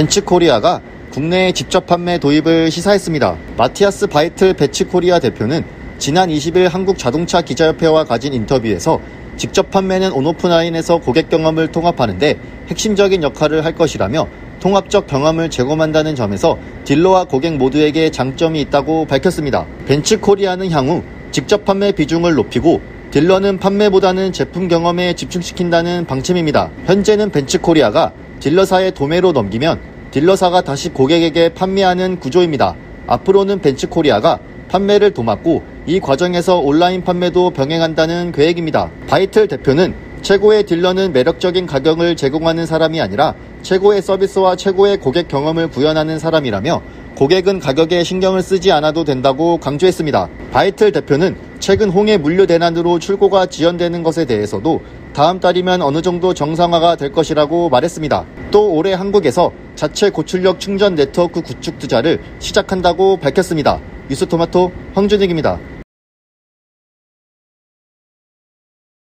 벤츠코리아가 국내에 직접 판매 도입을 시사했습니다. 마티아스 바이틀 벤츠코리아 대표는 지난 20일 한국자동차 기자협회와 가진 인터뷰에서 직접 판매는 온오프라인에서 고객 경험을 통합하는데 핵심적인 역할을 할 것이라며 통합적 경험을 제공한다는 점에서 딜러와 고객 모두에게 장점이 있다고 밝혔습니다. 벤츠코리아는 향후 직접 판매 비중을 높이고 딜러는 판매보다는 제품 경험에 집중시킨다는 방침입니다. 현재는 벤츠코리아가 딜러사의 도매로 넘기면 딜러사가 다시 고객에게 판매하는 구조입니다. 앞으로는 벤츠코리아가 판매를 도맡고 이 과정에서 온라인 판매도 병행한다는 계획입니다. 바이틀 대표는 최고의 딜러는 매력적인 가격을 제공하는 사람이 아니라 최고의 서비스와 최고의 고객 경험을 구현하는 사람이라며 고객은 가격에 신경을 쓰지 않아도 된다고 강조했습니다. 바이틀 대표는 최근 홍해 물류 대난으로 출고가 지연되는 것에 대해서도 다음 달이면 어느 정도 정상화가 될 것이라고 말했습니다. 또 올해 한국에서 자체 고출력 충전 네트워크 구축 투자를 시작한다고 밝혔습니다. 뉴스토마토 황준익입니다.